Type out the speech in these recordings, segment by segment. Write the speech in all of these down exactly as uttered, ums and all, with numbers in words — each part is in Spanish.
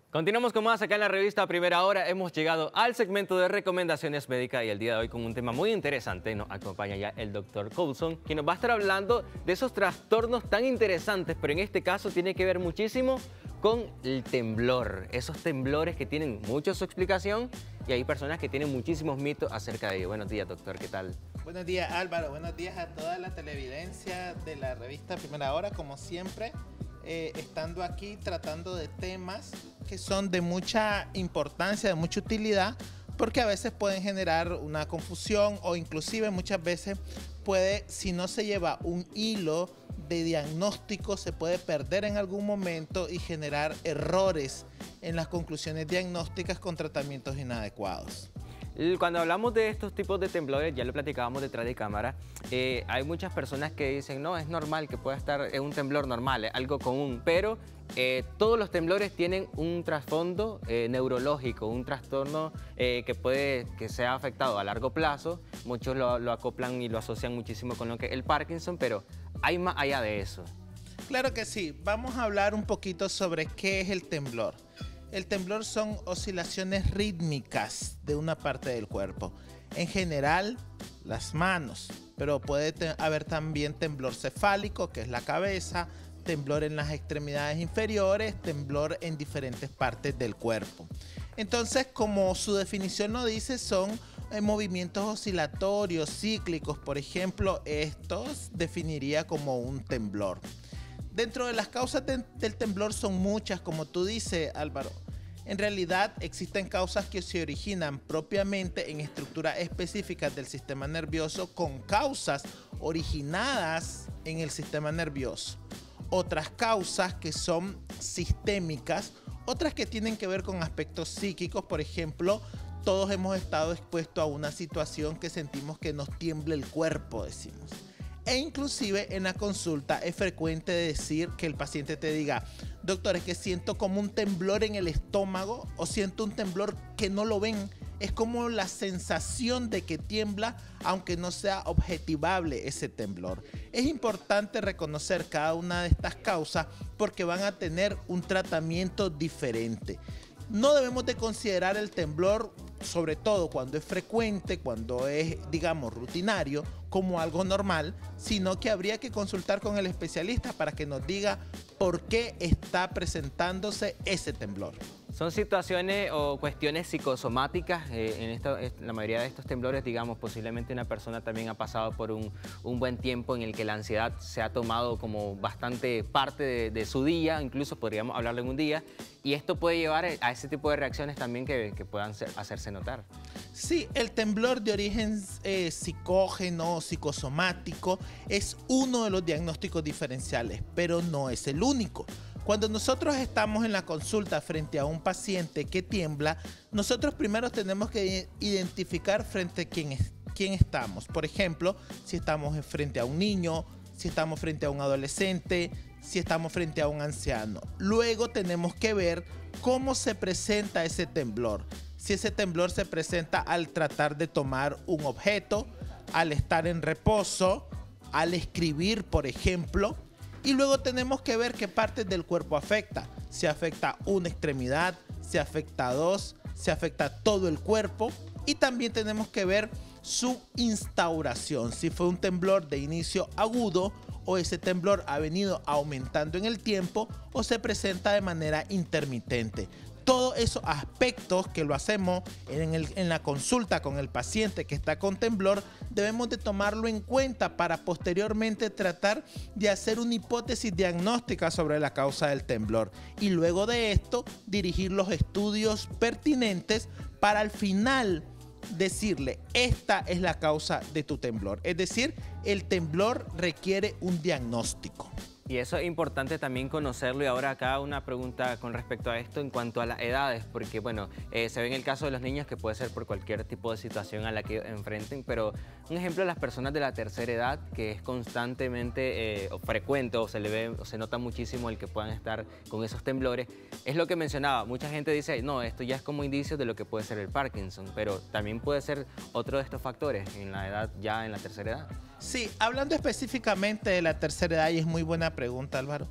Continuamos con más acá en la revista Primera Hora. Hemos llegado al segmento de recomendaciones médicas y el día de hoy con un tema muy interesante. Nos acompaña ya el doctor Coulson, quien nos va a estar hablando de esos trastornos tan interesantes, pero en este caso tiene que ver muchísimo con el temblor. Esos temblores que tienen mucho su explicación y hay personas que tienen muchísimos mitos acerca de ello. Buenos días, doctor, ¿qué tal? Buenos días, Álvaro. Buenos días a toda la televidencia de la revista Primera Hora, como siempre. Eh, estando aquí tratando de temas que son de mucha importancia, de mucha utilidad, porque a veces pueden generar una confusión o inclusive muchas veces puede, si no se lleva un hilo de diagnóstico, se puede perder en algún momento y generar errores en las conclusiones diagnósticas con tratamientos inadecuados. Cuando hablamos de estos tipos de temblores, ya lo platicábamos detrás de cámara, eh, hay muchas personas que dicen, no, es normal que pueda estar en un temblor normal, es algo común, pero eh, todos los temblores tienen un trasfondo eh, neurológico, un trastorno eh, que puede que sea afectado a largo plazo. Muchos lo, lo acoplan y lo asocian muchísimo con lo que es el Parkinson, pero hay más allá de eso. Claro que sí. Vamos a hablar un poquito sobre qué es el temblor. El temblor son oscilaciones rítmicas de una parte del cuerpo. En general, las manos, pero puede haber también temblor cefálico, que es la cabeza, temblor en las extremidades inferiores, temblor en diferentes partes del cuerpo. Entonces, como su definición lo dice, son eh, movimientos oscilatorios, cíclicos. Por ejemplo, estos definiría como un temblor. Dentro de las causas de, del temblor son muchas, como tú dices, Álvaro. En realidad existen causas que se originan propiamente en estructuras específicas del sistema nervioso con causas originadas en el sistema nervioso. Otras causas que son sistémicas, otras que tienen que ver con aspectos psíquicos. Por ejemplo, todos hemos estado expuestos a una situación que sentimos que nos tiembla el cuerpo, decimos. E inclusive en la consulta es frecuente decir que el paciente te diga, doctor, es que siento como un temblor en el estómago o siento un temblor que no lo ven. Es como la sensación de que tiembla, aunque no sea objetivable ese temblor. Es importante reconocer cada una de estas causas porque van a tener un tratamiento diferente. No debemos de considerar el temblor, sobre todo cuando es frecuente, cuando es, digamos, rutinario, como algo normal, sino que habría que consultar con el especialista para que nos diga por qué está presentándose ese temblor. Son situaciones o cuestiones psicosomáticas. Eh, en esta, la mayoría de estos temblores, digamos, posiblemente una persona también ha pasado por un, un buen tiempo en el que la ansiedad se ha tomado como bastante parte de, de su día, incluso podríamos hablarlo en un día, y esto puede llevar a ese tipo de reacciones también que, que puedan ser, hacerse notar. Sí, el temblor de origen eh, psicógeno, psicosomático, es uno de los diagnósticos diferenciales, pero no es el único. Cuando nosotros estamos en la consulta frente a un paciente que tiembla, nosotros primero tenemos que identificar frente a quién, es, quién estamos. Por ejemplo, si estamos frente a un niño, si estamos frente a un adolescente, si estamos frente a un anciano. Luego tenemos que ver cómo se presenta ese temblor. Si ese temblor se presenta al tratar de tomar un objeto, al estar en reposo, al escribir, por ejemplo. Y luego tenemos que ver qué partes del cuerpo afecta. Si afecta una extremidad, si afecta dos, si afecta todo el cuerpo. Y también tenemos que ver su instauración. Si fue un temblor de inicio agudo o ese temblor ha venido aumentando en el tiempo o se presenta de manera intermitente. Todos esos aspectos que lo hacemos en, el, en la consulta con el paciente que está con temblor, debemos de tomarlo en cuenta para posteriormente tratar de hacer una hipótesis diagnóstica sobre la causa del temblor. Y luego de esto, dirigir los estudios pertinentes para al final decirle, esta es la causa de tu temblor. Es decir, el temblor requiere un diagnóstico. Y eso es importante también conocerlo. Y ahora acá una pregunta con respecto a esto en cuanto a las edades, porque bueno, eh, se ve en el caso de los niños que puede ser por cualquier tipo de situación a la que enfrenten, pero un ejemplo de las personas de la tercera edad, que es constantemente eh, o frecuente o se le ve o se nota muchísimo el que puedan estar con esos temblores, es lo que mencionaba. Mucha gente dice, no, esto ya es como indicio de lo que puede ser el Parkinson, pero también puede ser otro de estos factores en la edad, ya en la tercera edad. Sí, hablando específicamente de la tercera edad, y es muy buena pregunta, Álvaro.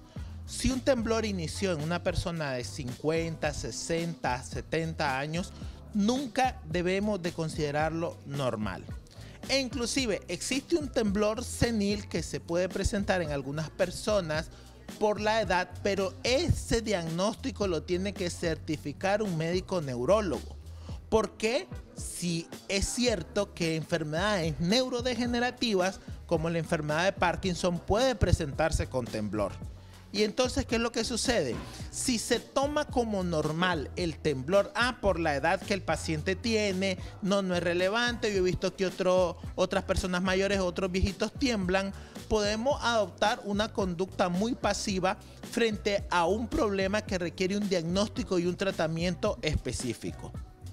Si un temblor inició en una persona de cincuenta, sesenta, setenta años, nunca debemos de considerarlo normal. E inclusive existe un temblor senil que se puede presentar en algunas personas por la edad, pero ese diagnóstico lo tiene que certificar un médico neurólogo. Porque si es cierto que enfermedades neurodegenerativas como la enfermedad de Parkinson puede presentarse con temblor. Y entonces, ¿qué es lo que sucede? Si se toma como normal el temblor, ah, por la edad que el paciente tiene, no, no es relevante, yo he visto que otro, otras personas mayores, otros viejitos tiemblan, podemos adoptar una conducta muy pasiva frente a un problema que requiere un diagnóstico y un tratamiento específico.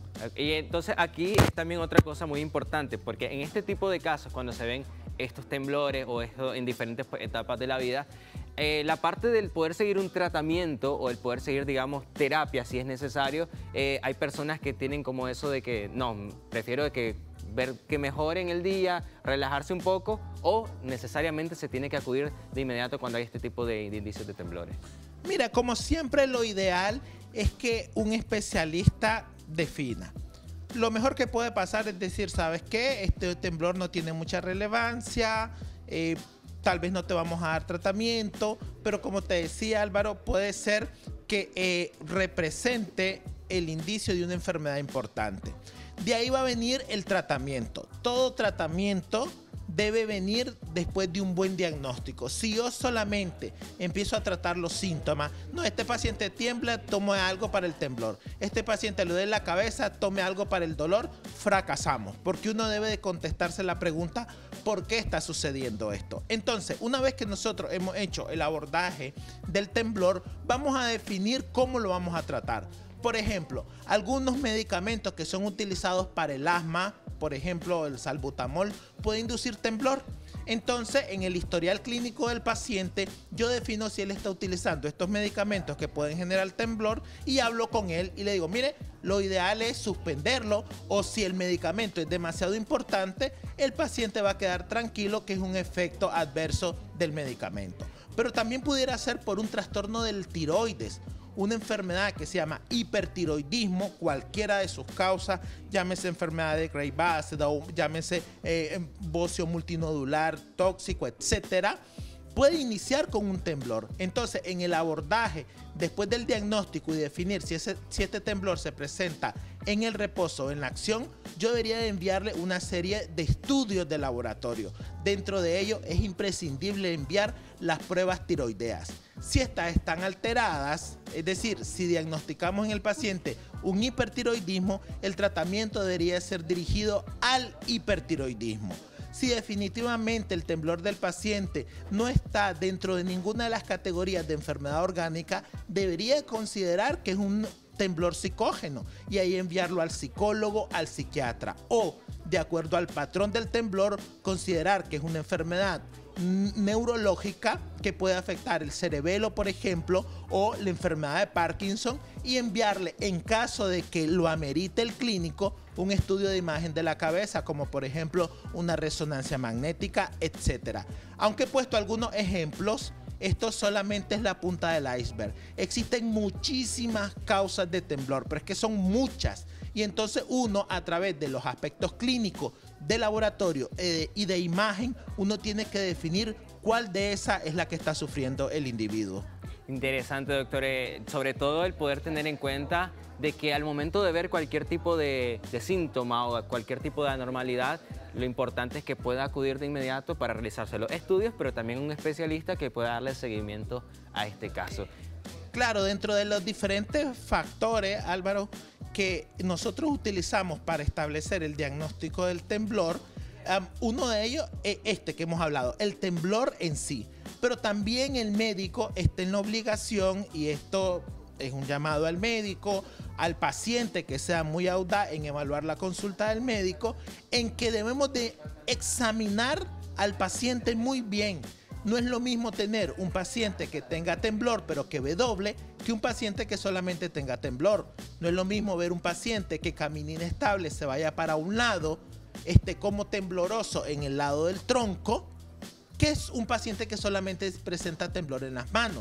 Y entonces aquí es también otra cosa muy importante, porque en este tipo de casos, cuando se ven estos temblores o esto en diferentes etapas de la vida, eh, la parte del poder seguir un tratamiento o el poder seguir, digamos, terapia si es necesario, eh, hay personas que tienen como eso de que no, prefiero de que ver que mejore en el día, relajarse un poco, o necesariamente se tiene que acudir de inmediato cuando hay este tipo de, de indicios de temblores. Mira, como siempre, lo ideal es que un especialista defina. Lo mejor que puede pasar es decir, ¿sabes qué? Este temblor no tiene mucha relevancia, eh, tal vez no te vamos a dar tratamiento, pero como te decía, Álvaro, puede ser que eh, represente el indicio de una enfermedad importante. De ahí va a venir el tratamiento. Todo tratamiento debe venir después de un buen diagnóstico. Si yo solamente empiezo a tratar los síntomas, no, este paciente tiembla, tome algo para el temblor. Este paciente le duele la cabeza, tome algo para el dolor, fracasamos. Porque uno debe de contestarse la pregunta, ¿por qué está sucediendo esto? Entonces, una vez que nosotros hemos hecho el abordaje del temblor, vamos a definir cómo lo vamos a tratar. Por ejemplo, algunos medicamentos que son utilizados para el asma, por ejemplo el salbutamol, puede inducir temblor. Entonces, en el historial clínico del paciente, yo defino si él está utilizando estos medicamentos que pueden generar temblor y hablo con él y le digo, mire, lo ideal es suspenderlo, o si el medicamento es demasiado importante, el paciente va a quedar tranquilo que es un efecto adverso del medicamento. Pero también pudiera ser por un trastorno del tiroides, una enfermedad que se llama hipertiroidismo, cualquiera de sus causas, llámese enfermedad de Graves, llámese eh, bocio multinodular, tóxico, etcétera, puede iniciar con un temblor. Entonces, en el abordaje, después del diagnóstico y definir si, ese, si este temblor se presenta en el reposo o en la acción, yo debería de enviarle una serie de estudios de laboratorio. Dentro de ello, es imprescindible enviar las pruebas tiroideas. Si estas están alteradas, es decir, si diagnosticamos en el paciente un hipertiroidismo, el tratamiento debería ser dirigido al hipertiroidismo. Si definitivamente el temblor del paciente no está dentro de ninguna de las categorías de enfermedad orgánica, debería considerar que es un temblor psicógeno y ahí enviarlo al psicólogo, al psiquiatra, o de acuerdo al patrón del temblor, considerar que es una enfermedad neurológica que puede afectar el cerebelo, por ejemplo, o la enfermedad de Parkinson, y enviarle, en caso de que lo amerite el clínico, un estudio de imagen de la cabeza, como por ejemplo una resonancia magnética, etcétera. Aunque he puesto algunos ejemplos, esto solamente es la punta del iceberg. Existen muchísimas causas de temblor, pero es que son muchas. Y entonces uno, a través de los aspectos clínicos de laboratorio eh, y de imagen, uno tiene que definir cuál de esas es la que está sufriendo el individuo. Interesante, doctor. Eh, sobre todo el poder tener en cuenta de que al momento de ver cualquier tipo de, de síntoma o cualquier tipo de anormalidad, lo importante es que pueda acudir de inmediato para realizarse los estudios, pero también un especialista que pueda darle seguimiento a este caso. Claro, dentro de los diferentes factores, Álvaro, que nosotros utilizamos para establecer el diagnóstico del temblor, um, uno de ellos es este que hemos hablado, el temblor en sí. Pero también el médico está en la obligación, y esto es un llamado al médico, al paciente, que sea muy audaz en evaluar la consulta del médico, en que debemos de examinar al paciente muy bien. No es lo mismo tener un paciente que tenga temblor pero que ve doble que un paciente que solamente tenga temblor. No es lo mismo ver un paciente que camina inestable, se vaya para un lado, esté como tembloroso en el lado del tronco, que es un paciente que solamente presenta temblor en las manos.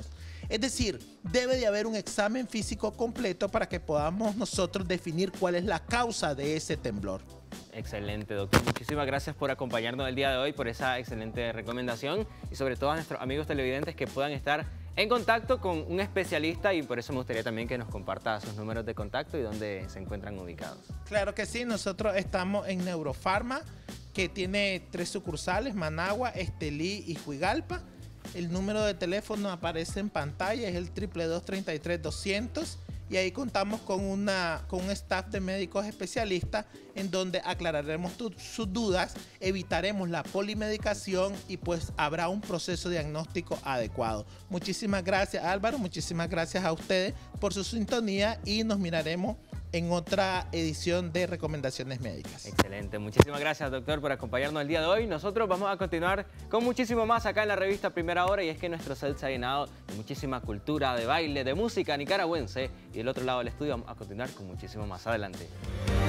Es decir, debe de haber un examen físico completo para que podamos nosotros definir cuál es la causa de ese temblor. Excelente, doctor. Muchísimas gracias por acompañarnos el día de hoy, por esa excelente recomendación y sobre todo a nuestros amigos televidentes que puedan estar en contacto con un especialista, y por eso me gustaría también que nos comparta sus números de contacto y dónde se encuentran ubicados. Claro que sí, nosotros estamos en Neurofarma, que tiene tres sucursales, Managua, Estelí y Juigalpa. El número de teléfono aparece en pantalla, es el doble u doble u doble u treinta y tres doscientos, y ahí contamos con, una, con un staff de médicos especialistas en donde aclararemos tu, sus dudas, evitaremos la polimedicación y pues habrá un proceso diagnóstico adecuado. Muchísimas gracias, Álvaro, muchísimas gracias a ustedes por su sintonía y nos miraremos en otra edición de Recomendaciones Médicas. Excelente, muchísimas gracias, doctor, por acompañarnos el día de hoy. Nosotros vamos a continuar con muchísimo más acá en la revista Primera Hora, y es que nuestro set se ha llenado de muchísima cultura, de baile, de música nicaragüense, y del otro lado del estudio vamos a continuar con muchísimo más adelante.